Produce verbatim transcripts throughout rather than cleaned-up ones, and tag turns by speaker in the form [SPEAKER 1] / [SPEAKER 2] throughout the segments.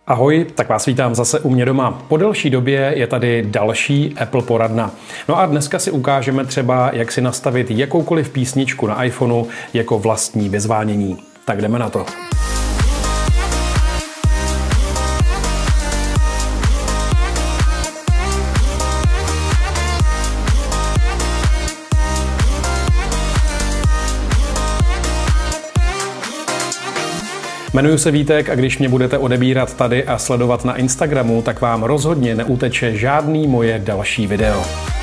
[SPEAKER 1] Ahoj, tak vás vítám zase u mě doma. Po delší době je tady další Apple poradna. No a dneska si ukážeme třeba, jak si nastavit jakoukoliv písničku na iPhoneu jako vlastní vyzvánění. Tak jdeme na to. Jmenuji se Vítek a když mě budete odebírat tady a sledovat na Instagramu, tak vám rozhodně neuteče žádný moje další video.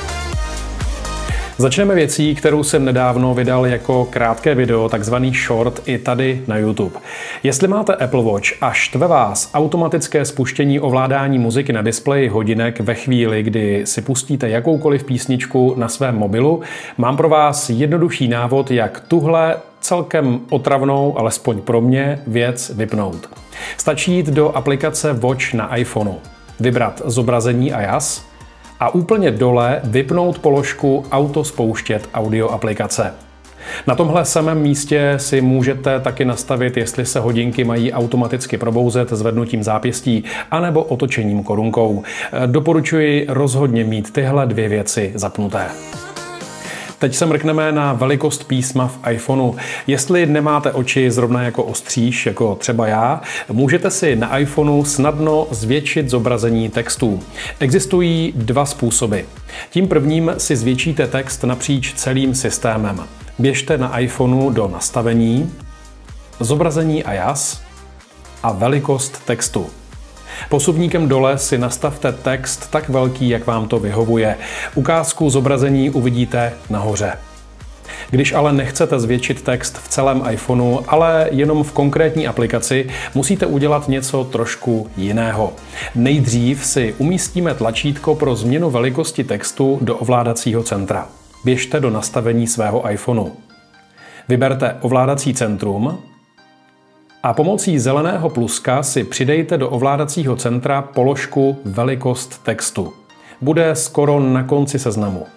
[SPEAKER 1] Začneme věcí, kterou jsem nedávno vydal jako krátké video, takzvaný short, i tady na YouTube. Jestli máte Apple Watch a štve vás automatické spuštění ovládání muziky na displeji hodinek ve chvíli, kdy si pustíte jakoukoliv písničku na svém mobilu, mám pro vás jednoduchý návod, jak tuhle celkem otravnou, alespoň pro mě, věc vypnout. Stačí jít do aplikace Watch na iPhoneu, vybrat zobrazení a jas a úplně dole vypnout položku Auto spouštět audio aplikace. Na tomhle samém místě si můžete taky nastavit, jestli se hodinky mají automaticky probouzet zvednutím zápěstí anebo otočením korunkou. Doporučuji rozhodně mít tyhle dvě věci zapnuté. Teď se mrkneme na velikost písma v iPhoneu. Jestli nemáte oči zrovna jako ostříž, jako třeba já, můžete si na iPhoneu snadno zvětšit zobrazení textů. Existují dva způsoby. Tím prvním si zvětšíte text napříč celým systémem. Běžte na iPhoneu do nastavení, zobrazení a jas a velikost textu. Posuvníkem dole si nastavte text tak velký, jak vám to vyhovuje. Ukázku zobrazení uvidíte nahoře. Když ale nechcete zvětšit text v celém iPhoneu, ale jenom v konkrétní aplikaci, musíte udělat něco trošku jiného. Nejdřív si umístíme tlačítko pro změnu velikosti textu do ovládacího centra. Běžte do nastavení svého iPhoneu. Vyberte ovládací centrum a pomocí zeleného pluska si přidejte do ovládacího centra položku velikost textu. Bude skoro na konci seznamu.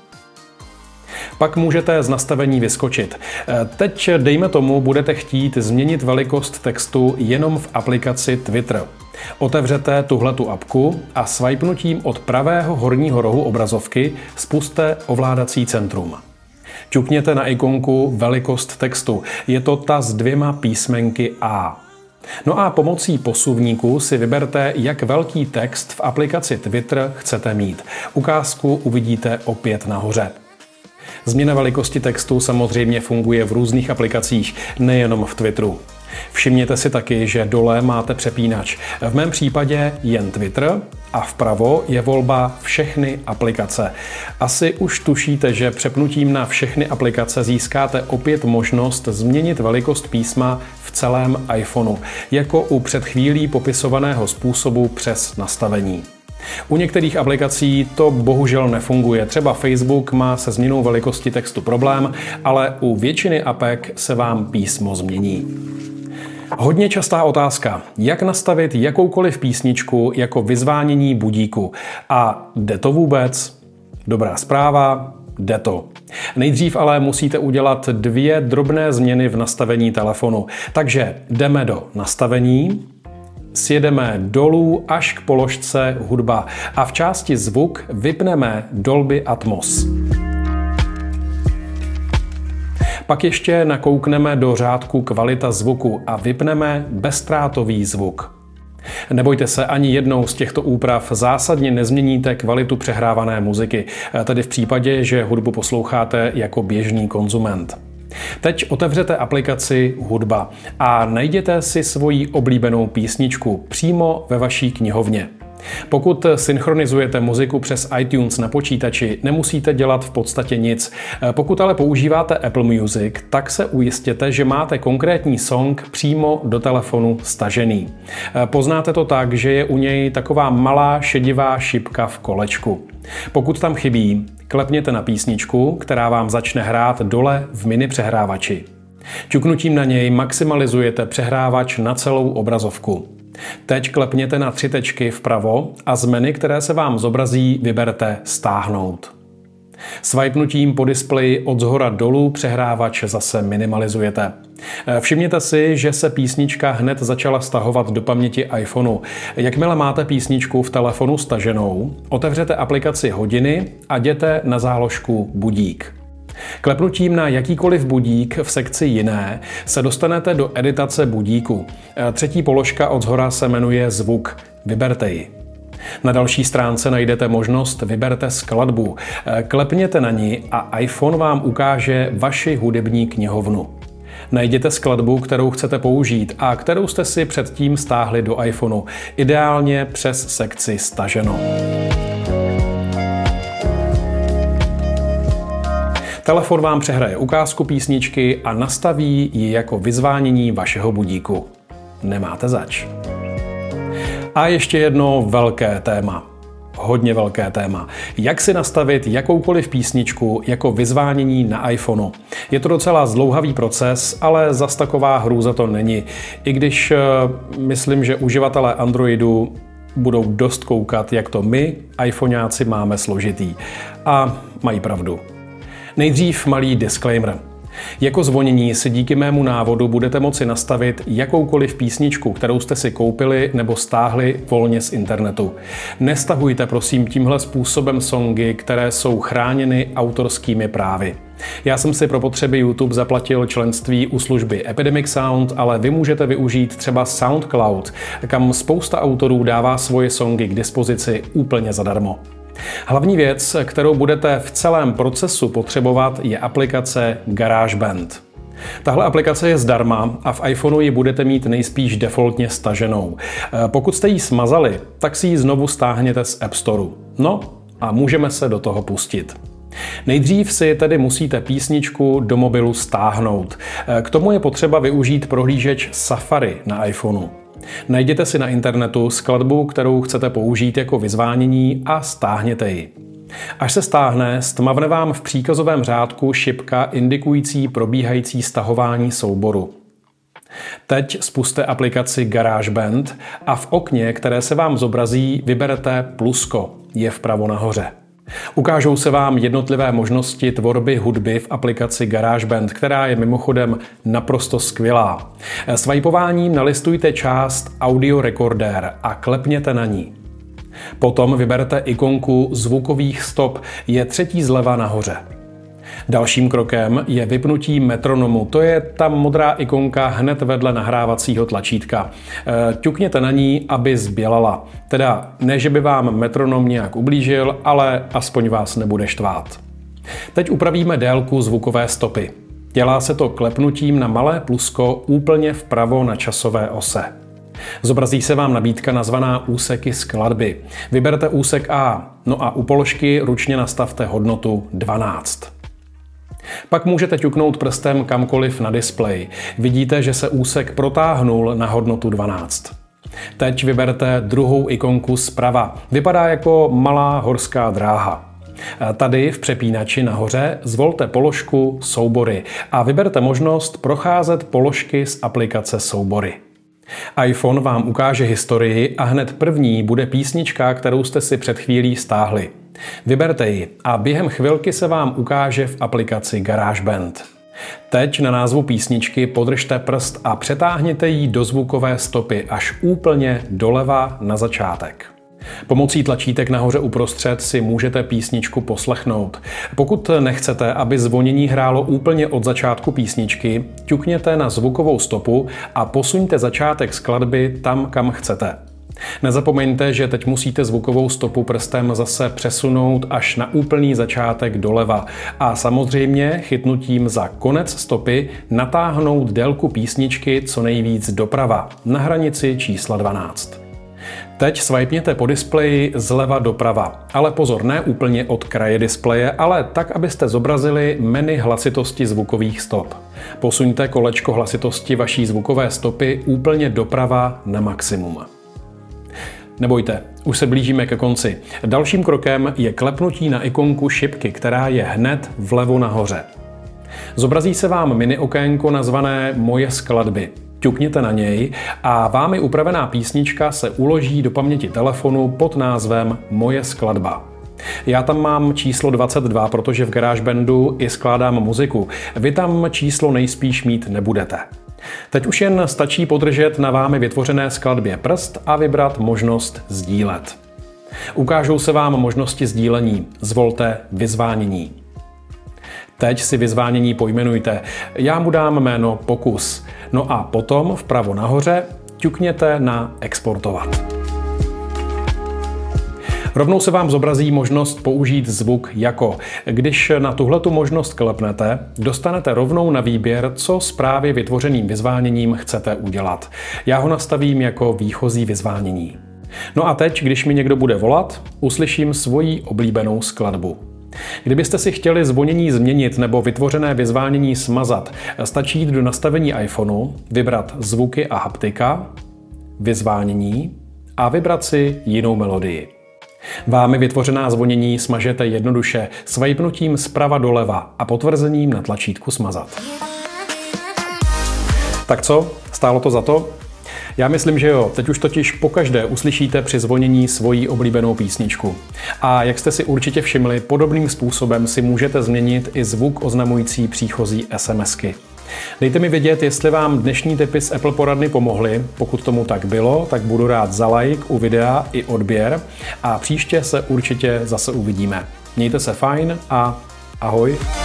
[SPEAKER 1] Pak můžete z nastavení vyskočit. Teď, dejme tomu, budete chtít změnit velikost textu jenom v aplikaci Twitter. Otevřete tuhletu apku a swipenutím od pravého horního rohu obrazovky spusťte ovládací centrum. Ťukněte na ikonku velikost textu. Je to ta s dvěma písmenky A. No a pomocí posuvníku si vyberte, jak velký text v aplikaci Twitter chcete mít. Ukázku uvidíte opět nahoře. Změna velikosti textu samozřejmě funguje v různých aplikacích, nejenom v Twitteru. Všimněte si taky, že dole máte přepínač. V mém případě jen Twitter a vpravo je volba všechny aplikace. Asi už tušíte, že přepnutím na všechny aplikace získáte opět možnost změnit velikost písma v celém iPhoneu, jako u před chvílí popisovaného způsobu přes nastavení. U některých aplikací to bohužel nefunguje. Třeba Facebook má se změnou velikosti textu problém, ale u většiny apek se vám písmo změní. Hodně častá otázka, jak nastavit jakoukoliv písničku jako vyzvánění budíku. A jde to vůbec? Dobrá zpráva, jde to. Nejdřív ale musíte udělat dvě drobné změny v nastavení telefonu. Takže jdeme do nastavení, sjedeme dolů až k položce hudba a v části zvuk vypneme Dolby Atmos. Pak ještě nakoukneme do řádku kvalita zvuku a vypneme bezztrátový zvuk. Nebojte se, ani jednou z těchto úprav zásadně nezměníte kvalitu přehrávané muziky, tedy v případě, že hudbu posloucháte jako běžný konzument. Teď otevřete aplikaci Hudba a najděte si svoji oblíbenou písničku přímo ve vaší knihovně. Pokud synchronizujete muziku přes iTunes na počítači, nemusíte dělat v podstatě nic. Pokud ale používáte Apple Music, tak se ujistěte, že máte konkrétní song přímo do telefonu stažený. Poznáte to tak, že je u něj taková malá šedivá šipka v kolečku. Pokud tam chybí, klepněte na písničku, která vám začne hrát dole v mini přehrávači. Ťuknutím na něj maximalizujete přehrávač na celou obrazovku. Teď klepněte na tři tečky vpravo a z menu, které se vám zobrazí, vyberte Stáhnout. Swipenutím po displeji od zhora dolů přehrávač zase minimalizujete. Všimněte si, že se písnička hned začala stahovat do paměti iPhoneu. Jakmile máte písničku v telefonu staženou, otevřete aplikaci Hodiny a jděte na záložku Budík. Klepnutím na jakýkoliv budík v sekci Jiné se dostanete do editace budíku. Třetí položka od zhora se jmenuje Zvuk. Vyberte ji. Na další stránce najdete možnost Vyberte skladbu. Klepněte na ní a iPhone vám ukáže vaši hudební knihovnu. Najděte skladbu, kterou chcete použít a kterou jste si předtím stáhli do iPhoneu, ideálně přes sekci Staženo. Telefon vám přehraje ukázku písničky a nastaví ji jako vyzvánění vašeho budíku. Nemáte zač. A ještě jedno velké téma. Hodně velké téma. Jak si nastavit jakoukoliv písničku jako vyzvánění na iPhoneu. Je to docela zdlouhavý proces, ale zas taková hrůza to není. I když uh, myslím, že uživatelé Androidu budou dost koukat, jak to my, iPhoneáci, máme složitý. A mají pravdu. Nejdřív malý disclaimer. Jako zvonění si díky mému návodu budete moci nastavit jakoukoliv písničku, kterou jste si koupili nebo stáhli volně z internetu. Nestahujte prosím tímhle způsobem songy, které jsou chráněny autorskými právy. Já jsem si pro potřeby YouTube zaplatil členství u služby Epidemic Sound, ale vy můžete využít třeba SoundCloud, kam spousta autorů dává svoje songy k dispozici úplně zadarmo. Hlavní věc, kterou budete v celém procesu potřebovat, je aplikace GarageBand. Tahle aplikace je zdarma a v iPhoneu ji budete mít nejspíš defaultně staženou. Pokud jste ji smazali, tak si ji znovu stáhněte z App Storeu. No a můžeme se do toho pustit. Nejdřív si tedy musíte písničku do mobilu stáhnout. K tomu je potřeba využít prohlížeč Safari na iPhoneu. Najděte si na internetu skladbu, kterou chcete použít jako vyzvánění a stáhněte ji. Až se stáhne, stmavne vám v příkazovém řádku šipka indikující probíhající stahování souboru. Teď spusťte aplikaci GarageBand a v okně, které se vám zobrazí, vyberete plusko, je vpravo nahoře. Ukážou se vám jednotlivé možnosti tvorby hudby v aplikaci GarageBand, která je mimochodem naprosto skvělá. Swipováním nalistujte část Audio Recorder a klepněte na ní. Potom vyberte ikonku zvukových stop, je třetí zleva nahoře. Dalším krokem je vypnutí metronomu, to je ta modrá ikonka hned vedle nahrávacího tlačítka. E, ťukněte na ní, aby zbělala. Teda ne, že by vám metronom nějak ublížil, ale aspoň vás nebude štvát. Teď upravíme délku zvukové stopy. Dělá se to klepnutím na malé plusko úplně vpravo na časové ose. Zobrazí se vám nabídka nazvaná Úseky skladby. Vyberte úsek A, no a u položky ručně nastavte hodnotu dvanáct. Pak můžete ťuknout prstem kamkoliv na displeji. Vidíte, že se úsek protáhnul na hodnotu dvanáct. Teď vyberte druhou ikonku zprava. Vypadá jako malá horská dráha. Tady v přepínači nahoře zvolte položku Soubory a vyberte možnost procházet položky z aplikace Soubory. iPhone vám ukáže historii a hned první bude písnička, kterou jste si před chvílí stáhli. Vyberte ji a během chvilky se vám ukáže v aplikaci GarageBand. Teď na názvu písničky podržte prst a přetáhněte ji do zvukové stopy až úplně doleva na začátek. Pomocí tlačítek nahoře uprostřed si můžete písničku poslechnout. Pokud nechcete, aby zvonění hrálo úplně od začátku písničky, ťukněte na zvukovou stopu a posuňte začátek skladby tam, kam chcete. Nezapomeňte, že teď musíte zvukovou stopu prstem zase přesunout až na úplný začátek doleva a samozřejmě chytnutím za konec stopy natáhnout délku písničky co nejvíc doprava, na hranici čísla dvanáct. Teď swipněte po displeji zleva doprava, ale pozor, ne úplně od kraje displeje, ale tak, abyste zobrazili menu hlasitosti zvukových stop. Posuňte kolečko hlasitosti vaší zvukové stopy úplně doprava na maximum. Nebojte, už se blížíme ke konci. Dalším krokem je klepnutí na ikonku šipky, která je hned vlevo nahoře. Zobrazí se vám mini okénko nazvané Moje skladby. Ťukněte na něj a vámi upravená písnička se uloží do paměti telefonu pod názvem Moje skladba. Já tam mám číslo dvacet dva, protože v GarageBandu i skládám muziku. Vy tam číslo nejspíš mít nebudete. Teď už jen stačí podržet na vámi vytvořené skladbě prst a vybrat možnost sdílet. Ukážou se vám možnosti sdílení. Zvolte vyzvánění. Teď si vyzvánění pojmenujte. Já mu dám jméno Pokus. No a potom vpravo nahoře ťukněte na exportovat. Rovnou se vám zobrazí možnost použít zvuk jako. Když na tuhletu možnost klepnete, dostanete rovnou na výběr, co s právě vytvořeným vyzváněním chcete udělat. Já ho nastavím jako výchozí vyzvánění. No a teď, když mi někdo bude volat, uslyším svoji oblíbenou skladbu. Kdybyste si chtěli zvonění změnit nebo vytvořené vyzvánění smazat, stačí jít do nastavení iPhoneu, vybrat zvuky a haptika, vyzvánění a vybrat si jinou melodii. Vámi vytvořená zvonění smažete jednoduše swipnutím zprava doleva a potvrzením na tlačítku smazat. Tak co? Stálo to za to? Já myslím, že jo. Teď už totiž pokaždé uslyšíte při zvonění svoji oblíbenou písničku. A jak jste si určitě všimli, podobným způsobem si můžete změnit i zvuk oznamující příchozí SMSky. Dejte mi vědět, jestli vám dnešní tipy z Apple poradny pomohly. Pokud tomu tak bylo, tak budu rád za like u videa i odběr a příště se určitě zase uvidíme. Mějte se fajn a ahoj.